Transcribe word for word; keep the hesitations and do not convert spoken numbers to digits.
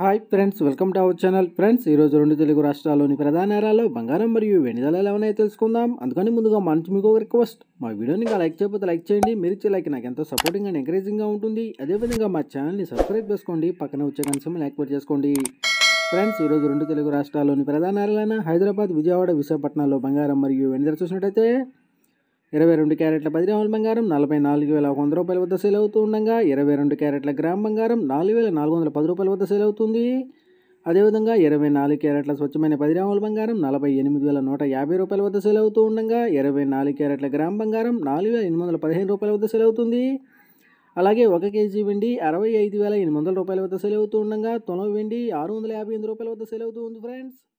Hi friends, welcome to our channel. Friends, ఈరోజు రెండు తెలుగు రాష్ట్రాల్లోని ప్రధాన నగరాల్లో బంగారం మరియు వెండి ధరలు ఏమన్నాయో తెలుసుకుందాం. అందుకని ముందుగా మంచి మీకు ఒక రిక్వెస్ట్, మా వీడియోని ఇంకా లైక్ చేయకపోతే లైక్ చేయండి. మీరు ఇచ్చే లైక్ నాకు ఎంతో సపోర్టింగ్ అండ్ ఎంకరేజింగ్గా ఉంటుంది. అదేవిధంగా మా ఛానల్ని సబ్స్క్రైబ్ చేసుకోండి, పక్కన వచ్చే కనీసం యాక్టివేట్ చేసుకోండి. ఫ్రెండ్స్, ఈరోజు రెండు తెలుగు రాష్ట్రాల్లోని ప్రధాన నగరాలైన హైదరాబాద్, విజయవాడ, విశాఖపట్నంలో బంగారం మరియు వెండి ధర చూసినట్టయితే ఇరవై రెండు క్యారెట్ల పది గ్రాముల బంగారం నలభై నాలుగు వేల ఒక వంద రూపాయల వద్ద సేల్ అవుతూ ఉండగా ఇరవై రెండు క్యారెట్ల గ్రామ్ బంగారం నాలుగు వేల నాలుగు వందల పది రూపాయల వద్ద సేల్ అవుతుంది. అదేవిధంగా ఇరవై నాలుగు క్యారెట్ల స్వచ్ఛమైన పది గ్రాముల బంగారం నలభై ఎనిమిది వేల నూట యాభై రూపాయల వద్ద సేల్ అవుతూ ఉండగా ఇరవై నాలుగు క్యారెట్ల గ్రామ్ బంగారం నాలుగు వేల ఎనిమిది వందల పదిహేను రూపాయల వద్ద సేల్ అవుతుంది. అలాగే ఒక కేజీ వెండి అరవై ఐదు వేల ఎనిమిది వందల రూపాయల వద్ద సేల్ అవుతూ ఉండగా తొలవ వెండి ఆరు వందల యాభై ఎనిమిది రూపాయల వద్ద సేల్ అవుతూ ఉంది. ఫ్రెండ్స్.